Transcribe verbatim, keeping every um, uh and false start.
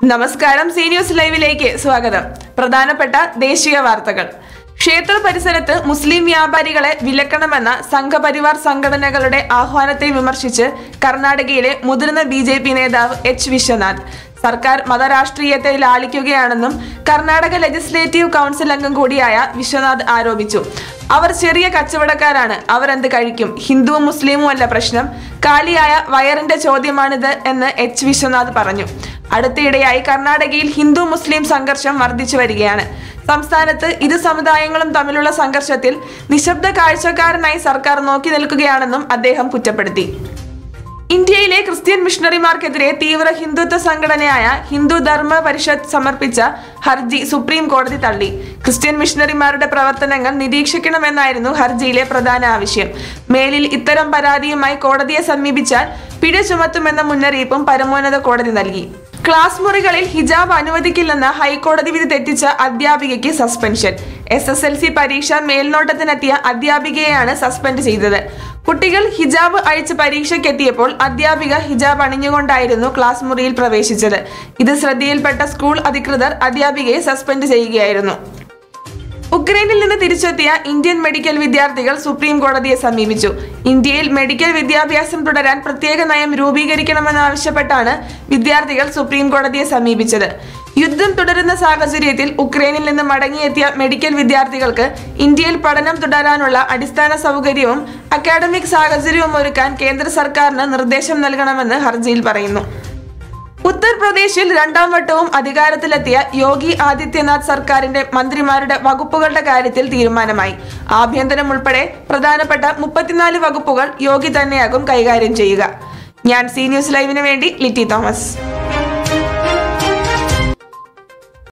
നമസ്കാരം, C news ലൈവിലേക്ക് സ്വാഗതം. പ്രധാനപ്പെട്ട ദേശീയ വാർത്തകൾ. ക്ഷേത്ര പരിസരത്ത് മുസ്ലിം വ്യാപാരികളെ വിലക്കണമെന്ന സംഘപരിവാർ സംഘടനകളുടെ ആഹ്വാനത്തെ വിമർശിച്ച് കർണാടകയിലെ മുതിർന്ന ബി ജെ പി നേതാവ് എച്ച് വിശ്വനാഥ് സർക്കാർ മതരാഷ്ട്രീയത്തെ ലാളിക്കുകയാണെന്നും കർണാടക ലെജിസ്ലേറ്റീവ് കൗൺസിൽ അംഗം കൂടിയായ വിശ്വനാഥ് ആരോപിച്ചു. അവർ ചെറിയ കച്ചവടക്കാരാണ്, അവരെന്ത് കഴിക്കും, ഹിന്ദുവും മുസ്ലിമും അല്ല പ്രശ്നം, കാലിയായ വയറിന്റെ ചോദ്യമാണിത് എന്ന് എച്ച് വിശ്വനാഥ് പറഞ്ഞു. അടുത്തിടെയായി കർണാടകയിൽ ഹിന്ദു മുസ്ലിം സംഘർഷം വർദ്ധിച്ചു വരികയാണ്. സംസ്ഥാനത്ത് ഇരു സമുദായങ്ങളും തമ്മിലുള്ള സംഘർഷത്തിൽ നിശബ്ദ കാഴ്ചക്കാരനായി സർക്കാർ നോക്കി നിൽക്കുകയാണെന്നും അദ്ദേഹം കുറ്റപ്പെടുത്തി. ഇന്ത്യയിലെ ക്രിസ്ത്യൻ മിഷണറിമാർക്കെതിരെ തീവ്ര ഹിന്ദുത്വ സംഘടനയായ ഹിന്ദു ധർമ്മ പരിഷത്ത് സമർപ്പിച്ച ഹർജി സുപ്രീം കോടതി തള്ളി. ക്രിസ്ത്യൻ മിഷണറിമാരുടെ പ്രവർത്തനങ്ങൾ നിരീക്ഷിക്കണമെന്നായിരുന്നു ഹർജിയിലെ പ്രധാന ആവശ്യം. മേലിൽ ഇത്തരം പരാതിയുമായി കോടതിയെ സമീപിച്ചാൽ പിഴ ചുമത്തുമെന്ന മുന്നറിയിപ്പും പരമോന്നത കോടതി നൽകി. ക്ലാസ് മുറികളിൽ ഹിജാബ് അനുവദിക്കില്ലെന്ന ഹൈക്കോടതി വിധി തെറ്റിച്ച അധ്യാപികയ്ക്ക് suspension. S S L C പരീക്ഷ മേൽനോട്ടത്തിനെത്തിയ അധ്യാപികയെയാണ് സസ്പെൻഡ് ചെയ്തത്. കുട്ടികൾ ഹിജാബ് അഴിച്ച് പരീക്ഷയ്ക്കെത്തിയപ്പോൾ അധ്യാപിക ഹിജാബ് അണിഞ്ഞുകൊണ്ടായിരുന്നു ക്ലാസ് മുറിയിൽ പ്രവേശിച്ചത്. ഇത് ശ്രദ്ധയിൽപ്പെട്ട സ്കൂൾ അധികൃതർ അധ്യാപികയെ സസ്പെൻഡ് ചെയ്യുകയായിരുന്നു. ഉക്രൈനിൽ നിന്ന് തിരിച്ചെത്തിയ ഇന്ത്യൻ മെഡിക്കൽ വിദ്യാർത്ഥികൾ സുപ്രീം കോടതിയെ സമീപിച്ചു. ഇന്ത്യയിൽ മെഡിക്കൽ വിദ്യാഭ്യാസം തുടരാൻ പ്രത്യേക നയം രൂപീകരിക്കണമെന്നാവശ്യപ്പെട്ടാണ് വിദ്യാർത്ഥികൾ സുപ്രീം കോടതിയെ സമീപിച്ചത്. യുദ്ധം തുടരുന്ന സാഹചര്യത്തിൽ ഉക്രൈനിൽ നിന്ന് മടങ്ങിയെത്തിയ മെഡിക്കൽ വിദ്യാർത്ഥികൾക്ക് ഇന്ത്യയിൽ പഠനം തുടരാനുള്ള അടിസ്ഥാന സൗകര്യവും അക്കാഡമിക് സാഹചര്യവും ഒരുക്കാൻ കേന്ദ്ര സർക്കാരിന് നിർദ്ദേശം നൽകണമെന്ന് ഹർജിയിൽ പറയുന്നു. ഉത്തർപ്രദേശിൽ രണ്ടാം വട്ടവും അധികാരത്തിലെത്തിയ യോഗി ആദിത്യനാഥ് സർക്കാരിന്റെ മന്ത്രിമാരുടെ വകുപ്പുകളുടെ കാര്യത്തിൽ തീരുമാനമായി. ആഭ്യന്തരം ഉൾപ്പെടെ പ്രധാനപ്പെട്ട മുപ്പത്തിനാല് വകുപ്പുകൾ യോഗി തന്നെയാകും കൈകാര്യം ചെയ്യുക. ഞാൻ സി ന്യൂസ് ലൈവിന് വേണ്ടി ലിറ്റി തോമസ്.